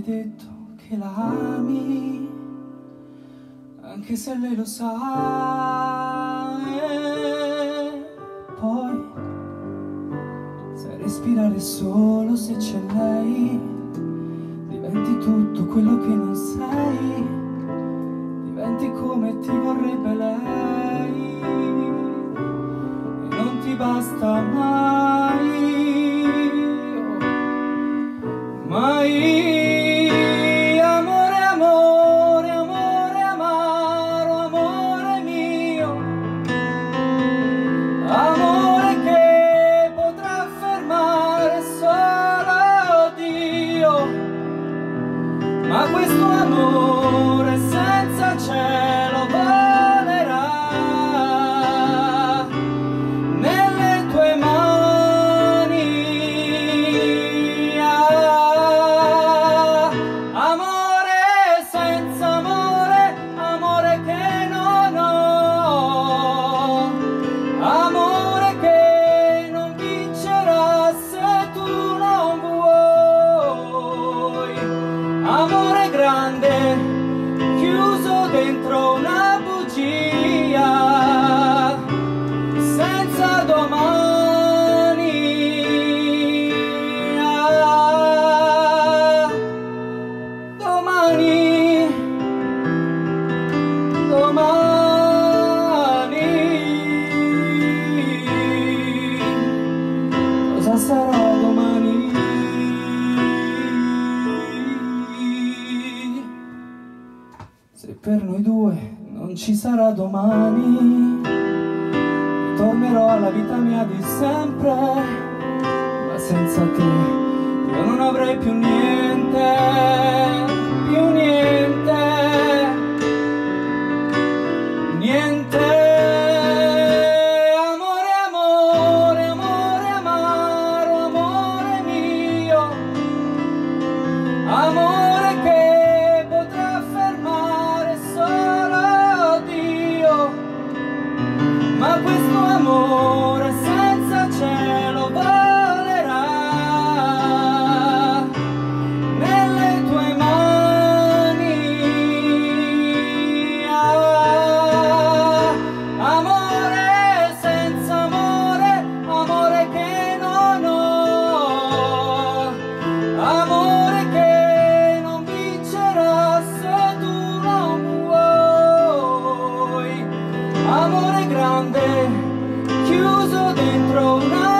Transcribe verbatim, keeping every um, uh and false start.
detto che la ami, anche se lei lo sa. E poi sai respirare solo se c'è lei, diventi tutto quello che non sei, diventi come ti vorrebbe lei, e non ti basta mai, mai. Amore, amore, amore amaro, amore mio, amore che potrà fermare solo Dio, ma questo amore senza cielo volerà nelle tue mani. Ah, amore senza amore, amore che non ho, amore che non vincerà se tu non vuoi, amore grande chiuso dentro una bugia senza domani. Ah, domani, domani cosa sarà domani? Se per noi due non ci sarà domani, tornerò alla vita mia di sempre, ma senza te io non avrei più niente, più niente, niente. Amore, amore, amore amaro, amore mio, amore che potrà fermare solo Dio, ma questo amore senza cielo volerà nelle tue mani. Ah, amore senza amore, amore che non ho, amore che non vincerà se tu non vuoi, amore grande chiuso dentro una